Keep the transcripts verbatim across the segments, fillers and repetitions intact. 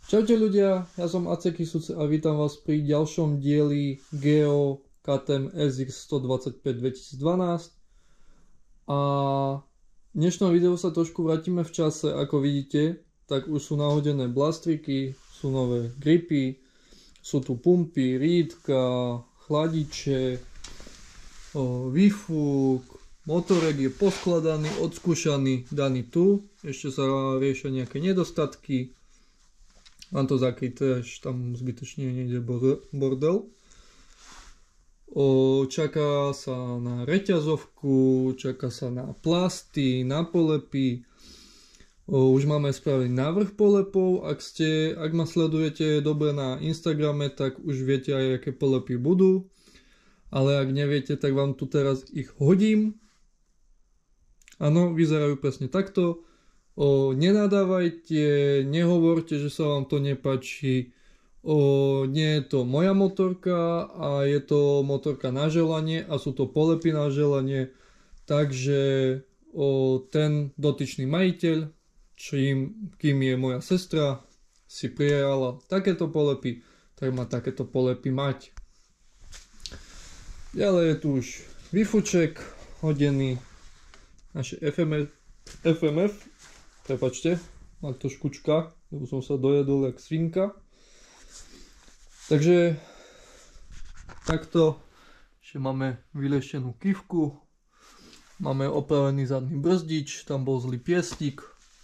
Čaute ľudia, ja som Acekisuc a vítam vás pri ďalšom dieli Geo ká té em es iks sto dvadsaťpäť dvetisícdvanásť. A v dnešnom videu sa trošku vrátime v čase. Ako vidíte, tak už sú nahodené blastriky, sú nové gripy, sú tu pumpy, rídka, chladiče, výfuk, motorek je poskladaný, odskúšaný, daný tu. Ešte sa riešia nejaké nedostatky. Mám to zakryté, až tam zbytočne nejde bordel. O, čaká sa na reťazovku, čaká sa na plasty, na polepy. O, už máme spravený návrh polepov. Ak, ste, ak ma sledujete dobre na Instagrame, tak už viete aj, aké polepy budú. Ale ak neviete, tak vám tu teraz ich hodím. Áno, vyzerajú presne takto. O, nenadávajte, nehovorte, že sa vám to nepáči. O, nie je to moja motorka a je to motorka na želanie a sú to polepy na želanie. Takže o, ten dotyčný majiteľ, čím, kým je moja sestra, si prijala takéto polepy, tak má takéto polepy mať. Ďalej je tu už výfuček hodený, naše ef em ef, ef em ef. Prepačte, má to škučka, lebo som sa dojedol jak svinka. Takže takto ešte máme vyleštenú kývku. Máme opravený zadný brzdič, tam bol zlý piestík.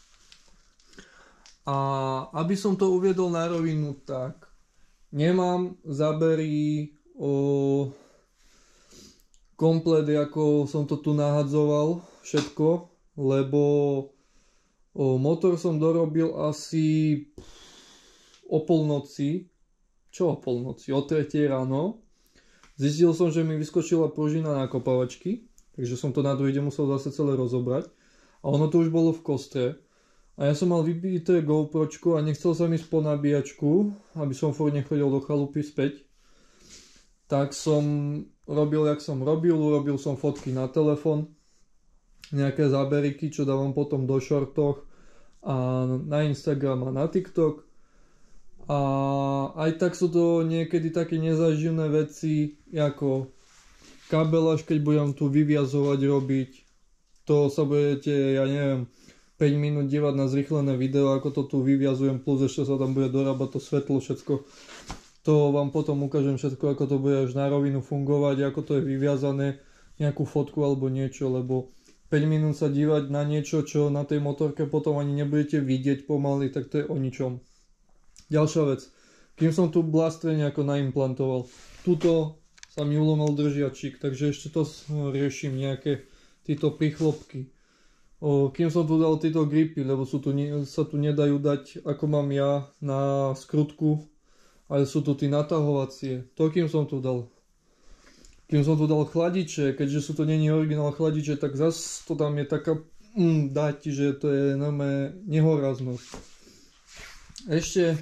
A aby som to uviedol na rovinu, tak nemám zábery o komplet, ako som to tu nahadzoval všetko, lebo O, motor som dorobil asi o polnoci. Čo o polnoci? O tretej ráno. Zistil som, že mi vyskočila pružina nakopávačky, takže som to na druhý deň musel zase celé rozobrať. A ono to už bolo v kostre. A ja som mal vybité GoPročku a nechcel som ísť po nabíjačku, aby som furt nechodil do chalupy späť. Tak som robil, jak som robil. Urobil som fotky na telefón, nejaké záberiky, čo dávam potom do shortoch a na Instagram a na TikTok. A aj tak sú to niekedy také nezaživné veci, ako kabeláž, keď budem tu vyviazovať robiť. To sa budete, ja neviem, päť minút dívať na zrýchlené video, ako to tu vyviazujem, plus ešte sa tam bude dorábať to svetlo, všetko. To vám potom ukážem všetko, ako to bude až na rovinu fungovať, ako to je vyviazané, nejakú fotku alebo niečo, lebo päť minút sa dívať na niečo, čo na tej motorke potom ani nebudete vidieť pomaly, tak to je o ničom. Ďalšia vec, kým som tu blastre nejako naimplantoval, tuto sa mi ulomil držiačik, takže ešte to riešim, nejaké títo prichlopky. O, kým som tu dal tieto gripy, lebo sú tu, sa tu nedajú dať, ako mám ja, na skrutku, ale sú tu tí natahovacie, to kým som tu dal. Kým som tu dal chladiče, keďže sú to není originál chladiče, tak zase to tam je taká mm, dať, že to je normálne nehoraznosť. Ešte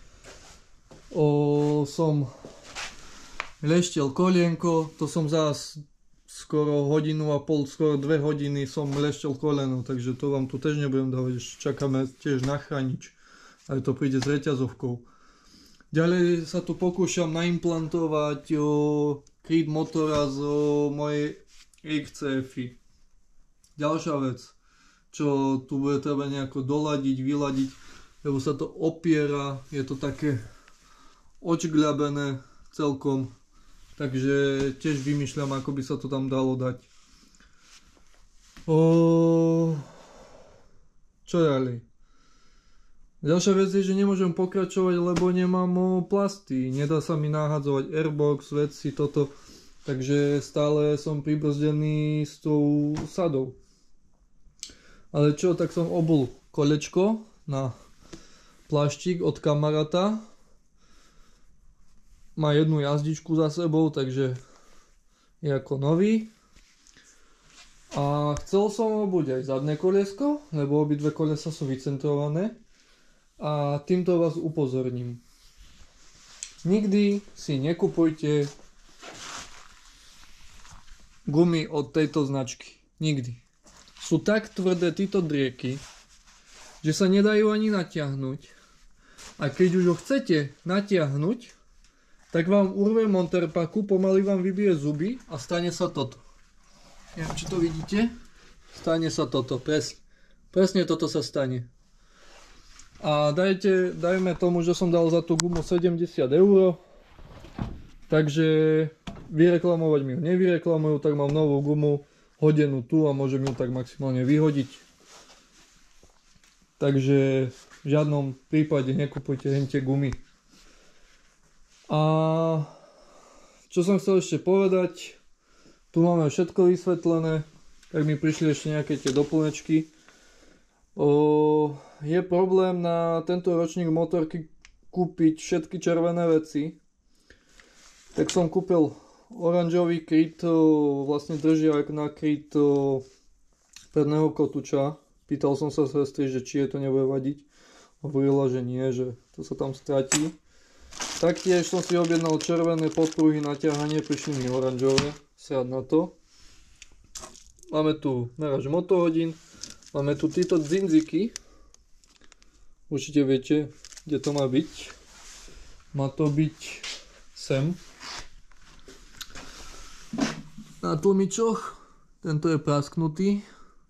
o, som leštel kolienko, to som zás skoro hodinu a pol, skoro dve hodiny som leštel koleno, takže to vám tu tiež nebudem dávať, čakáme tiež na chránič, ale to príde s reťazovkou. Ďalej sa tu pokúšam naimplantovať o, kryt motora zo mojej iks cé ef-y. Ďalšia vec, čo tu bude treba nejako doladiť, vyladiť, lebo sa to opiera, je to také očgľabené celkom, takže tiež vymýšľam, ako by sa to tam dalo dať. O... Čo ďalej? Ďalšia vec je, že nemôžem pokračovať, lebo nemám plasty. Nedá sa mi nahadzovať airbox, veci, toto. Takže stále som pribrzdený s tou sadou. Ale čo, tak som obul kolečko na pláštik od kamaráta. Má jednu jazdičku za sebou, takže je ako nový. A chcel som obuť aj zadné koliesko, lebo obidve kolesa sú vycentrované. A týmto vás upozorním. Nikdy si nekupujte gumy od tejto značky. Nikdy. Sú tak tvrdé títo drieky, že sa nedajú ani natiahnuť. A keď už ho chcete natiahnuť, tak vám urve monterpaku, pomaly vám vybije zuby a stane sa toto. Neviem, či to vidíte. Stane sa toto, presne. Presne toto sa stane. A dajte, dajme tomu, že som dal za tú gumu sedemdesiat eur. Takže vyreklamovať mi ho nevyreklamujú, tak mám novú gumu hodenú tu a môžem ju tak maximálne vyhodiť. Takže v žiadnom prípade nekupujte hentie gumy. A čo som chcel ešte povedať, tu máme všetko vysvetlené, tak mi prišli ešte nejaké tie doplnečky. O, je problém na tento ročník motorky kúpiť všetky červené veci. Tak som kúpil oranžový kryt, vlastne držiak na kryt predného kotúča. Pýtal som sa sestry, že či je to nebude vadiť. Hovorila, že nie, že to sa tam stratí. Taktiež som si objednal červené podpruhy na ťahanie, prišli mi oranžové, srad na to. Máme tu meráč motohodín, máme tu tieto dzinziky. Určite viete, kde to má byť. Má to byť sem. Na tlmičoch, tento je prasknutý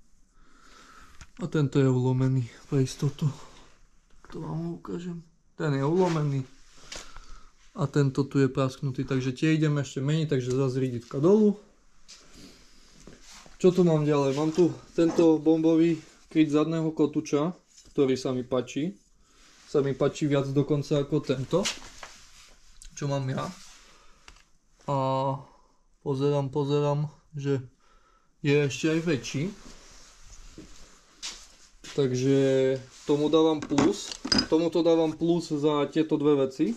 a tento je ulomený pre istotu. Tak to vám ho ukážem. Ten je ulomený a tento tu je prasknutý, takže tie ideme ešte meniť, takže zase riditka dolu. Čo tu mám ďalej? Mám tu tento bombový kryt zadného kotúča, ktorý sa mi páči. Sa mi páči viac dokonca ako tento, čo mám ja. A pozerám, pozerám, že je ešte aj väčší. Takže tomu dávam plus. Tomuto dávam plus za tieto dve veci.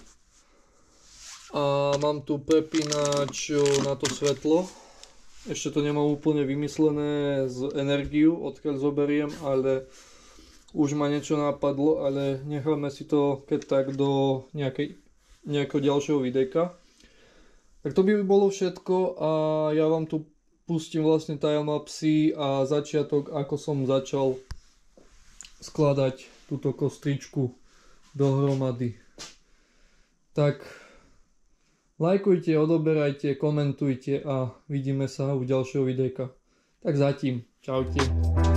A mám tu prepínač na to svetlo. Ešte to nemám úplne vymyslené z energiu, odkiaľ zoberiem, ale už ma niečo napadlo, ale necháme si to keď tak do nejakej, nejakého ďalšieho videjka. Tak to by bolo všetko a ja vám tu pustím vlastne timelapsy a začiatok, ako som začal skladať túto kostričku dohromady. Tak lajkujte, odoberajte, komentujte a vidíme sa u ďalšieho videjka. Tak zatím, čaute.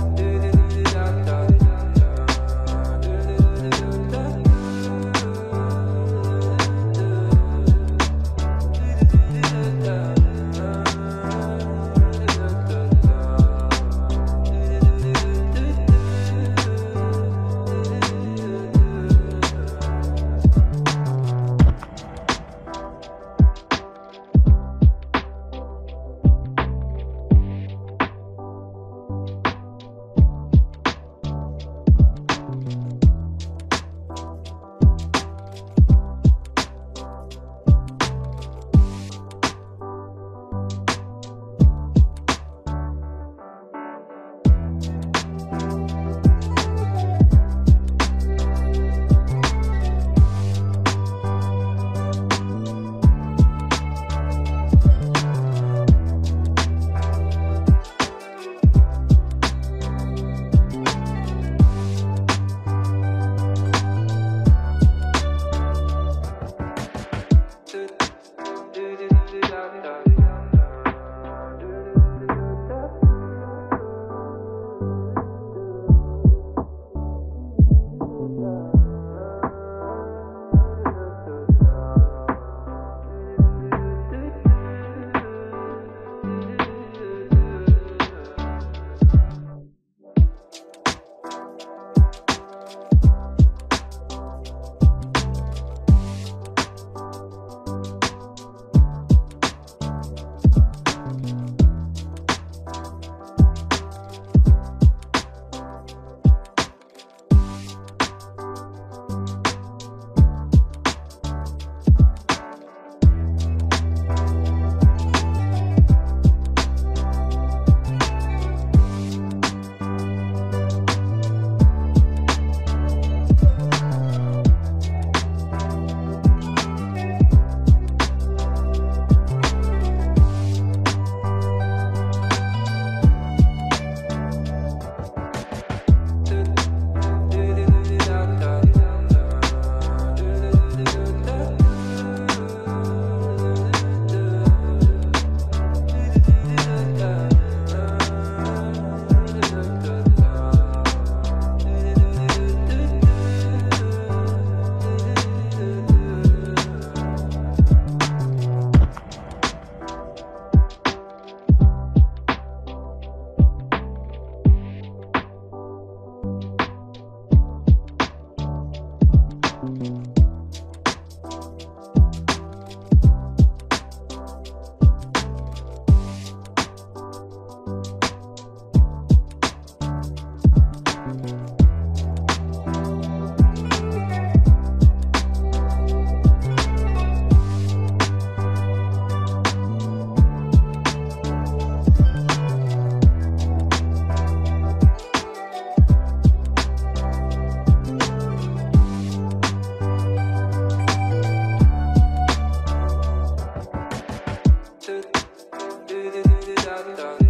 da da